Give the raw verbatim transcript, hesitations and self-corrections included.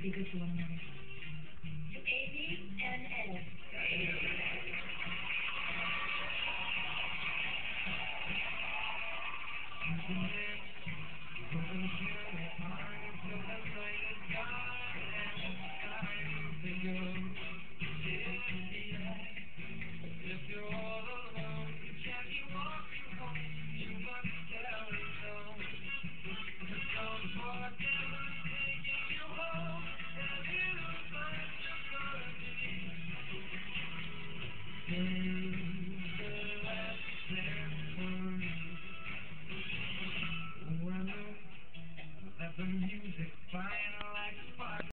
be good to one another. A B and N. Thank you.